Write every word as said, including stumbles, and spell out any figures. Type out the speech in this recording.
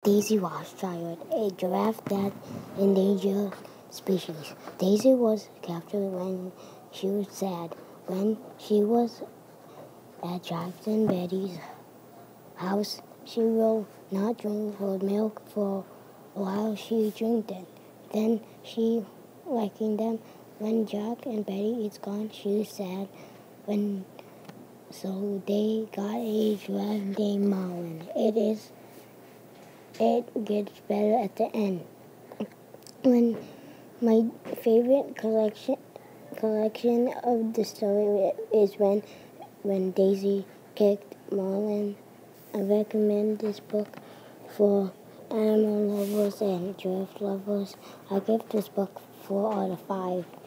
Daisy was Childhood, a giraffe that endangered species. Daisy was captured when she was sad. When she was at Jackson Betty's house, she will not drink her milk for a while. She drank it. Then she liking them. When Jack and Betty is gone, she's sad. When so they got a giraffe named Marlin. It is it gets better at the end. When my favorite collection collection of the story is when when Daisy kicked Marlin. I recommend this book for animal lovers and giraffe lovers. I give this book four out of five.